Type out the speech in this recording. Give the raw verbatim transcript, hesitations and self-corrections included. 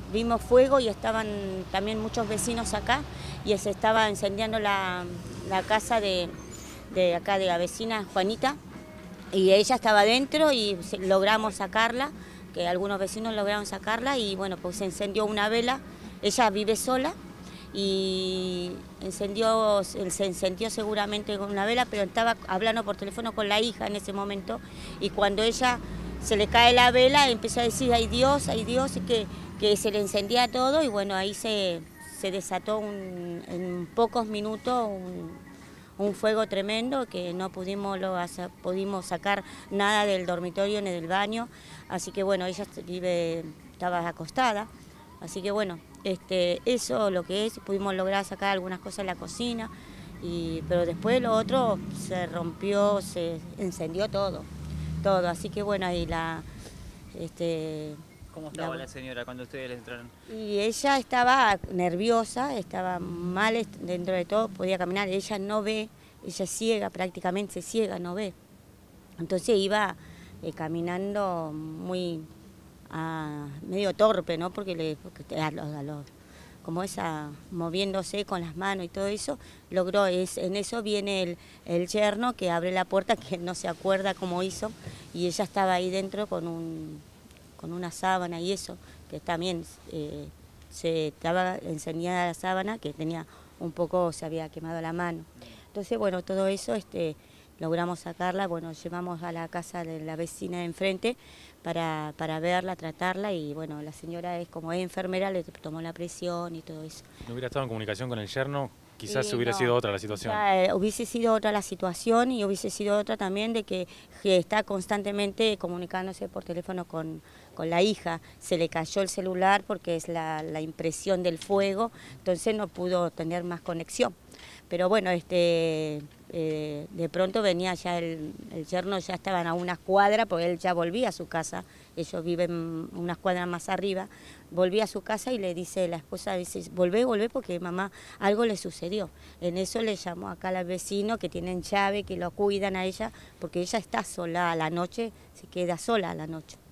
vimos fuego y estaban también muchos vecinos acá y se estaba incendiando la, la casa de, de acá de la vecina Juanita y ella estaba adentro y logramos sacarla, que algunos vecinos lograron sacarla y bueno, pues se encendió una vela, ella vive sola y encendió, se encendió seguramente con una vela, pero estaba hablando por teléfono con la hija en ese momento y cuando ella se le cae la vela empezó a decir ay Dios, ay Dios, y que, que se le encendía todo y bueno, ahí se, se desató un, en pocos minutos un, un fuego tremendo que no pudimos, lo hacer, pudimos sacar nada del dormitorio ni del baño, así que bueno, ella vive, estaba acostada, así que bueno, este, eso lo que es, pudimos lograr sacar algunas cosas en la cocina, y, pero después lo otro se rompió, se encendió todo, todo, así que bueno, ahí la... Este, ¿Cómo estaba la, la señora cuando ustedes entraron? Y ella estaba nerviosa, estaba mal dentro de todo, podía caminar, ella no ve, ella es ciega, prácticamente ciega, no ve. Entonces iba eh, caminando muy ah, medio torpe, ¿no? Porque, le, porque a los, a los, como esa, moviéndose con las manos y todo eso, logró, es, en eso viene el, el yerno que abre la puerta, que no se acuerda cómo hizo, y ella estaba ahí dentro con un... con una sábana y eso, que también eh, se estaba encendida la sábana, que tenía un poco, se había quemado la mano. Entonces, bueno, todo eso este, logramos sacarla, bueno, llevamos a la casa de la vecina de enfrente para, para verla, tratarla y bueno, la señora es como es enfermera, le tomó la presión y todo eso. ¿No hubiera estado en comunicación con el yerno? Quizás Y hubiera no, sido otra la situación. ya, eh, hubiese sido otra la situación y hubiese sido otra también de que, que está constantemente comunicándose por teléfono con, con la hija. Se le cayó el celular porque es la, la impresión del fuego, entonces no pudo tener más conexión. Pero bueno, este, eh, de pronto venía ya el, el yerno, ya estaban a unas cuadras, porque él ya volvía a su casa, ellos viven unas cuadras más arriba, volvía a su casa y le dice, la esposa dice, volvé, volvé porque mamá, algo le sucedió. En eso le llamó acá al vecino que tienen llave, que lo cuidan a ella, porque ella está sola a la noche, se queda sola a la noche.